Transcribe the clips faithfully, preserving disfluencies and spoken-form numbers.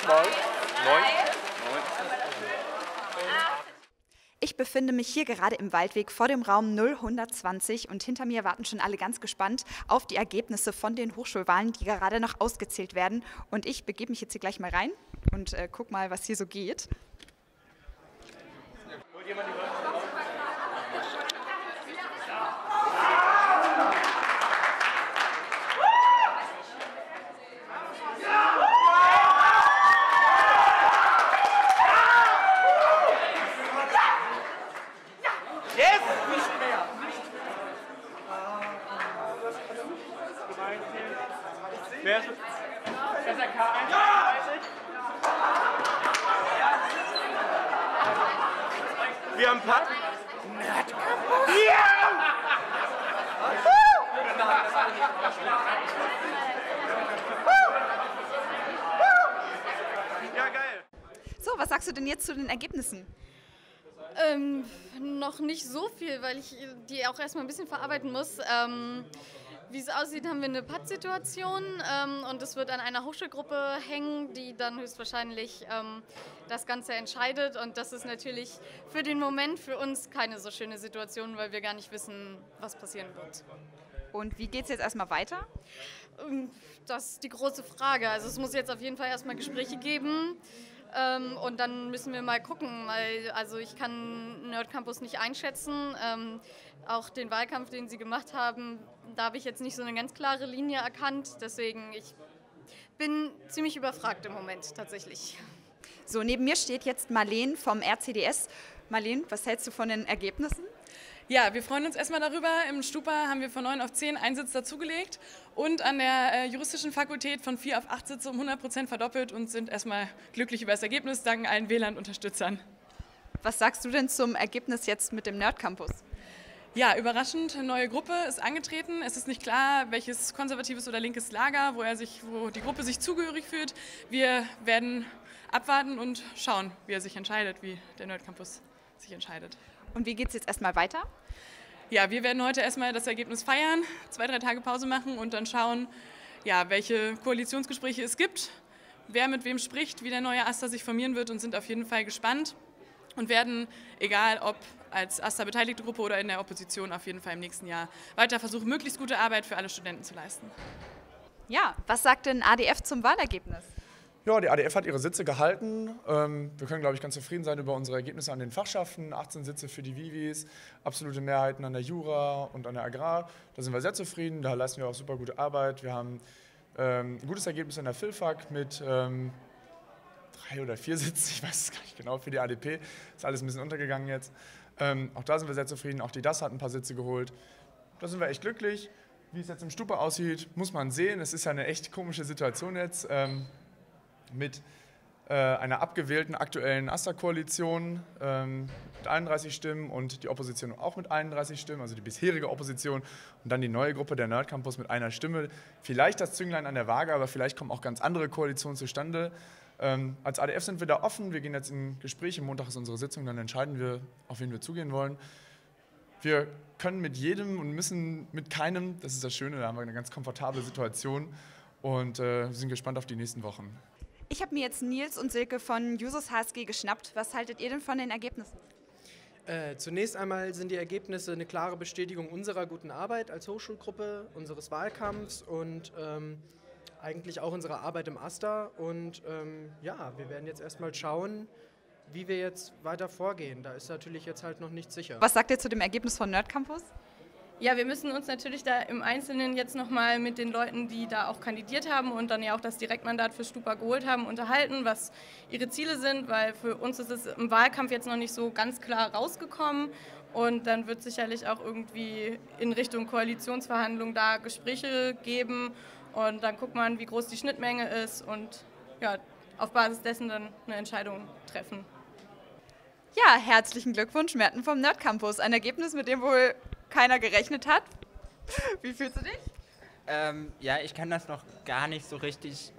Neun. Neun. Ich befinde mich hier gerade im Waldweg vor dem Raum null hundertzwanzig und hinter mir warten schon alle ganz gespannt auf die Ergebnisse von den Hochschulwahlen, die gerade noch ausgezählt werden. Und ich begebe mich jetzt hier gleich mal rein und äh, guck mal, was hier so geht. Wer ist das? K einunddreißig? Wir haben Pat. Ja! Ja, geil. So, was sagst du denn jetzt zu den Ergebnissen? Ähm, noch nicht so viel, weil ich die auch erstmal ein bisschen verarbeiten muss. Ähm, wie es aussieht, haben wir eine Pattsituation ähm, und es wird an einer Hochschulgruppe hängen, die dann höchstwahrscheinlich ähm, das Ganze entscheidet. Und das ist natürlich für den Moment für uns keine so schöne Situation, weil wir gar nicht wissen, was passieren wird. Und wie geht es jetzt erstmal weiter? Das ist die große Frage. Also es muss jetzt auf jeden Fall erstmal Gespräche geben. Ähm, und dann müssen wir mal gucken, weil also ich kann Nerdcampus nicht einschätzen. Ähm, auch den Wahlkampf, den sie gemacht haben, da habe ich jetzt nicht so eine ganz klare Linie erkannt. Deswegen, ich bin ziemlich überfragt im Moment tatsächlich. So, neben mir steht jetzt Marleen vom R C D S. Marleen, was hältst du von den Ergebnissen? Ja, wir freuen uns erstmal darüber. Im Stupa haben wir von neun auf zehn einen Sitz dazugelegt und an der äh, juristischen Fakultät von vier auf acht Sitze um hundert Prozent verdoppelt und sind erstmal glücklich über das Ergebnis, dank allen WLAN-Unterstützern. Was sagst du denn zum Ergebnis jetzt mit dem Nerdcampus? Ja, überraschend, eine neue Gruppe ist angetreten. Es ist nicht klar, welches konservatives oder linkes Lager, wo, er sich, wo die Gruppe sich zugehörig fühlt. Wir werden abwarten und schauen, wie er sich entscheidet, wie der Nerdcampus sich entscheidet. Und wie geht es jetzt erstmal weiter? Ja, wir werden heute erstmal das Ergebnis feiern, zwei, drei Tage Pause machen und dann schauen, ja, welche Koalitionsgespräche es gibt, wer mit wem spricht, wie der neue AStA sich formieren wird und sind auf jeden Fall gespannt und werden, egal ob als AStA beteiligte Gruppe oder in der Opposition, auf jeden Fall im nächsten Jahr weiter versuchen, möglichst gute Arbeit für alle Studenten zu leisten. Ja, was sagt denn A D F zum Wahlergebnis? Ja, die A D F hat ihre Sitze gehalten. Ähm, wir können, glaube ich, ganz zufrieden sein über unsere Ergebnisse an den Fachschaften. achtzehn Sitze für die Vivis, absolute Mehrheiten an der Jura und an der Agrar. Da sind wir sehr zufrieden, da leisten wir auch super gute Arbeit. Wir haben ähm, ein gutes Ergebnis in der Philfak mit ähm, drei oder vier Sitzen, ich weiß es gar nicht genau, für die A D P. Ist alles ein bisschen untergegangen jetzt. Ähm, auch da sind wir sehr zufrieden. Auch die D A S hat ein paar Sitze geholt. Da sind wir echt glücklich. Wie es jetzt im Stupa aussieht, muss man sehen. Es ist ja eine echt komische Situation jetzt. Ähm, mit äh, einer abgewählten aktuellen AStA-Koalition ähm, mit einunddreißig Stimmen und die Opposition auch mit einunddreißig Stimmen, also die bisherige Opposition und dann die neue Gruppe, der Nerdcampus, mit einer Stimme. Vielleicht das Zünglein an der Waage, aber vielleicht kommen auch ganz andere Koalitionen zustande. Ähm, als A D F sind wir da offen, wir gehen jetzt in Gespräche, Montag ist unsere Sitzung, dann entscheiden wir, auf wen wir zugehen wollen. Wir können mit jedem und müssen mit keinem, das ist das Schöne, da haben wir eine ganz komfortable Situation und äh, sind gespannt auf die nächsten Wochen. Ich habe mir jetzt Nils und Silke von Jusos H S G geschnappt. Was haltet ihr denn von den Ergebnissen? Äh, zunächst einmal sind die Ergebnisse eine klare Bestätigung unserer guten Arbeit als Hochschulgruppe, unseres Wahlkampfs und ähm, eigentlich auch unserer Arbeit im AStA. Und ähm, ja, wir werden jetzt erstmal schauen, wie wir jetzt weiter vorgehen. Da ist natürlich jetzt halt noch nicht sicher. Was sagt ihr zu dem Ergebnis von Nerdcampus? Ja, wir müssen uns natürlich da im Einzelnen jetzt nochmal mit den Leuten, die da auch kandidiert haben und dann ja auch das Direktmandat für Stupa geholt haben, unterhalten, was ihre Ziele sind, weil für uns ist es im Wahlkampf jetzt noch nicht so ganz klar rausgekommen und dann wird sicherlich auch irgendwie in Richtung Koalitionsverhandlungen da Gespräche geben und dann guckt man, wie groß die Schnittmenge ist und ja, auf Basis dessen dann eine Entscheidung treffen. Ja, herzlichen Glückwunsch, Merten vom Nerdcampus. Ein Ergebnis, mit dem wohl keiner gerechnet hat. Wie fühlst du dich? Ähm, ja, ich kann das noch gar nicht so richtig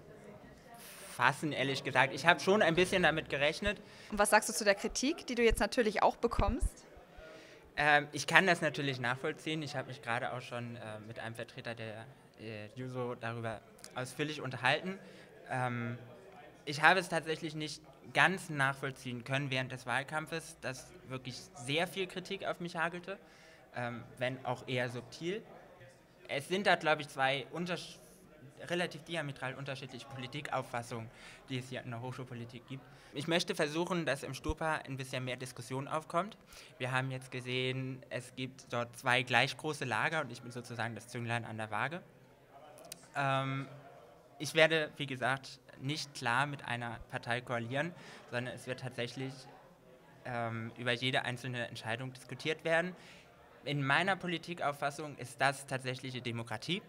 fassen, ehrlich gesagt. Ich habe schon ein bisschen damit gerechnet. Und was sagst du zu der Kritik, die du jetzt natürlich auch bekommst? Ähm, ich kann das natürlich nachvollziehen. Ich habe mich gerade auch schon äh, mit einem Vertreter der äh, Juso darüber ausführlich unterhalten. Ähm, ich habe es tatsächlich nicht ganz nachvollziehen können während des Wahlkampfes, dass wirklich sehr viel Kritik auf mich hagelte, ähm, wenn auch eher subtil. Es sind da, glaube ich, zwei unterschiedliche relativ diametral unterschiedliche Politikauffassungen, die es hier in der Hochschulpolitik gibt. Ich möchte versuchen, dass im Stupa ein bisschen mehr Diskussion aufkommt. Wir haben jetzt gesehen, es gibt dort zwei gleich große Lager und ich bin sozusagen das Zünglein an der Waage. Ähm, ich werde, wie gesagt, nicht klar mit einer Partei koalieren, sondern es wird tatsächlich ähm, über jede einzelne Entscheidung diskutiert werden. In meiner Politikauffassung ist das tatsächliche Demokratie.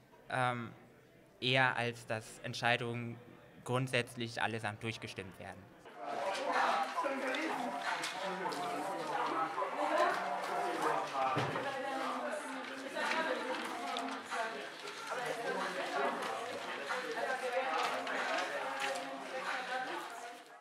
Ähm, eher als dass Entscheidungen grundsätzlich allesamt durchgestimmt werden.